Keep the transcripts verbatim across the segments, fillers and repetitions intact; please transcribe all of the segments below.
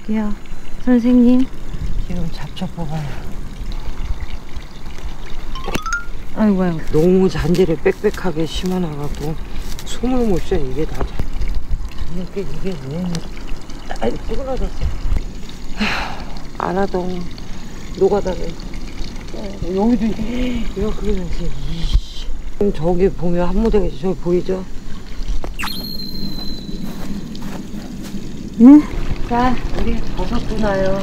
저기요, 선생님. 지금 잡초 뽑아요. 아이고, 아이고. 너무 잔디를 빽빽하게 심어놔갖고 숨을 못 쉬어. 이게 다 이게 이게 왜 아이 찌그러졌어. 안하동 노가다네. 여기도 이렇게 그러면서 이씨. 저기 보면 한무대가 저기 보이죠? 응? 자, 우리 버섯 두나요.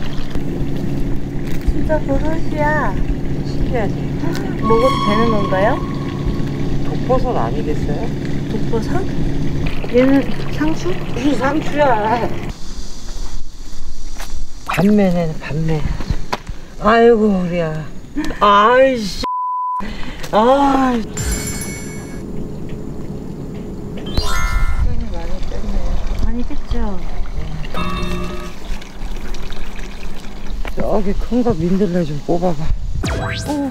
진짜 버섯이야. 신기하지? 먹어도 되는 건가요? 독버섯 아니겠어요? 독버섯? 얘는 상추? 무슨 상추야. 밤매네 밤매. 아이고 우리야. 아이씨. 아. 많이 뺐네. 많이 뺐죠? 저기 큰 거 민들레 좀 뽑아봐. 오.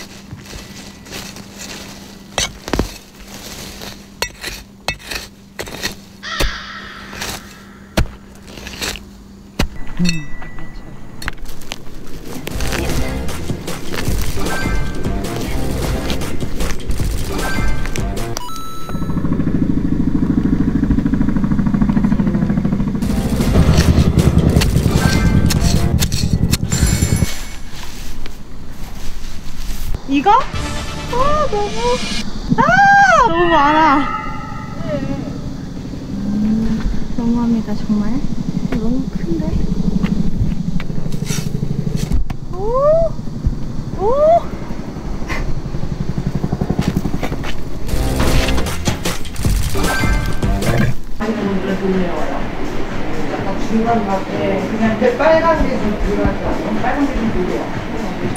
음. 이거? 아 너무 아 너무 많아. 음, 너무합니다 정말. 너무 큰데? 오! 오! 약간 중간 맛에 그냥 그 빨간 게 좀 들어가지 않아? 빨간 게 좀 들어와.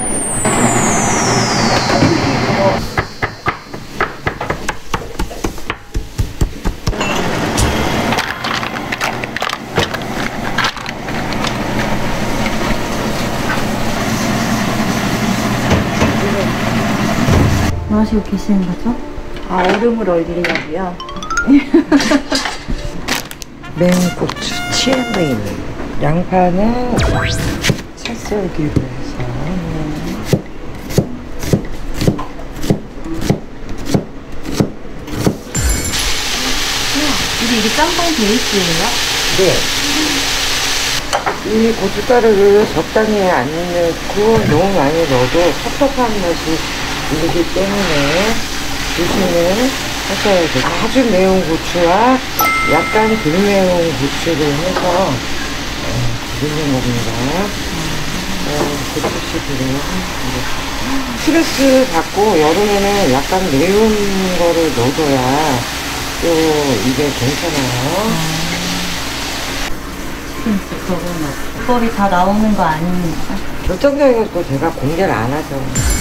뭐 하시고 계시는 거죠? 아, 얼음을 얼리려고요. 맹고추 치엔메인. 양파는 채썰기로 해서. 이게 이게 짬뽕 베이스예요? 네. 이 고춧가루를 적당히 안 넣고 너무 많이 넣어도 섭섭한 맛이 들기 때문에 조심을 하셔야 돼요. 아주 매운 고추와 약간 덜 매운 고추를 해서 넣는 겁니다. 어, 고추씨들은 스트레스 받고 여름에는 약간 매운 거를 넣어줘야 또 이게 괜찮아요. 치킨스 그거는 비법이 다 나오는 거 아닙니까? 결정적인 것도 제가 공개를 안 하죠.